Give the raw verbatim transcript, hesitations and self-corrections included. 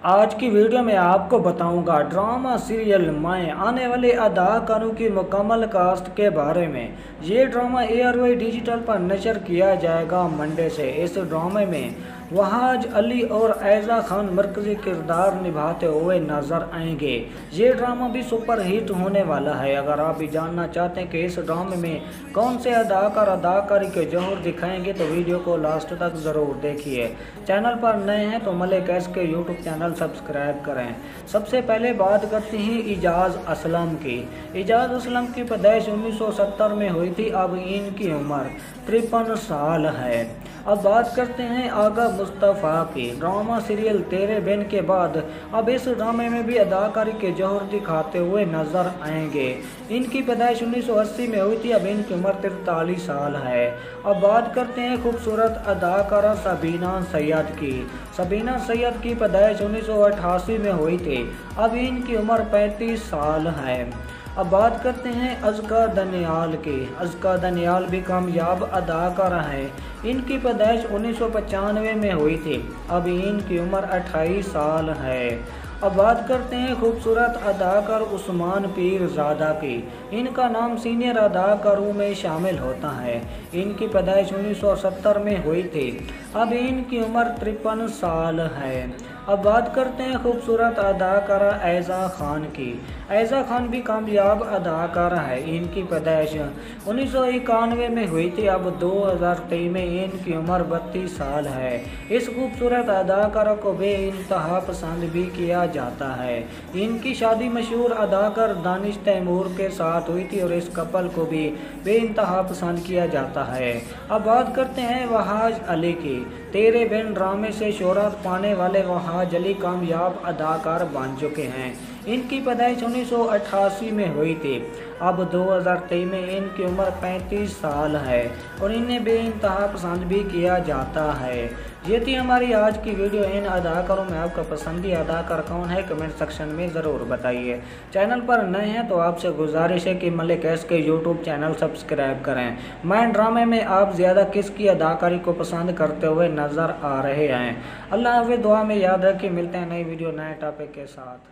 आज की वीडियो में आपको बताऊंगा ड्रामा सीरियल मैं आने वाले अदाकारों की मुकम्मल कास्ट के बारे में। ये ड्रामा एआरवाई डिजिटल पर नशर किया जाएगा मंडे से। इस ड्रामे में वहाज अली और ऐज़ा खान मरकजी किरदार निभाते हुए नजर आएंगे। ये ड्रामा भी सुपर हिट होने वाला है। अगर आप भी जानना चाहते हैं कि इस ड्रामे में कौन से अदाकार अदाकारी के जौहर दिखाएंगे तो वीडियो को लास्ट तक ज़रूर देखिए। चैनल पर नए हैं तो मलिक एस के यूट्यूब चैनल सब्सक्राइब करें। सबसे पहले बात करते हैं इजाज़ असलम की। इजाज़ असलम की पैदाइश उन्नीस सौ सत्तर में हुई थी। अब इनकी उम्र तिरपन साल है। अब बात करते हैं आगा मुस्तफ़ा की। ड्रामा सीरियल तेरे बिन के बाद अब इस ड्रामे में भी अदाकारी के जौहर दिखाते हुए नजर आएंगे। इनकी पैदाइश उन्नीस सौ अस्सी में हुई थी। अब इनकी उम्र तिरतालीस साल है। अब बात करते हैं खूबसूरत अदाकारा सबीना सैयद की। सबीना सैयद की पैदाइश उन्नीस सौ अट्ठासी में हुई थी। अब इनकी उम्र पैंतीस साल है। अब बात करते हैं अज़का दनियाल की। अज़का दनियाल भी कामयाब अदाकारा है। इनकी पैदाइश उन्नीस सौ पचानवे में हुई थी। अब इनकी उम्र अट्ठाईस साल है। अब बात करते हैं खूबसूरत अदाकार उस्मान पीरज़ादा की। इनका नाम सीनियर अदाकारों में शामिल होता है। इनकी पैदाइश उन्नीस सौ सत्तर में हुई थी। अब इनकी उम्र तिरपन साल है। अब बात करते हैं खूबसूरत अदाकारा ऐज़ा खान की। ऐज़ा खान भी कामयाब अदाकारा है। इनकी पैदाइश उन्नीस सौ इक्यानवे में हुई थी। अब दो हज़ार तेईस में इनकी उम्र बत्तीस साल है। इस खूबसूरत अदाकारा को बेइंतहा पसंद भी किया जाता है। इनकी शादी मशहूर अदाकार दानिश तैमूर के साथ हुई थी और इस कपल को भी बेइंतहा पसंद किया जाता है। अब बात करते हैं वहाज अली की। तेरे बिन ड्रामे से शोहरत पाने वाले वहाज अली कामयाब अदाकार बन चुके हैं। इनकी पैदाइश उन्नीस सौ अट्ठासी में हुई थी। अब दो हज़ार तेईस में इनकी उम्र पैंतीस साल है और इन्हें बेइंतहा पसंद भी किया जाता है। ये थी हमारी आज की वीडियो। इन अदाकारों में आपका पसंदीदा अदाकार कौन है कमेंट सेक्शन में ज़रूर बताइए। चैनल पर नए हैं तो आपसे गुजारिश है कि मलिक एस के यूट्यूब चैनल सब्सक्राइब करें। मैं ड्रामे में आप ज़्यादा किसकी अदाकारी को पसंद करते हुए नज़र आ रहे हैं। अल्लाह हाफ़िज़। दुआ में याद रखिए। मिलते हैं नई वीडियो नए टॉपिक के साथ।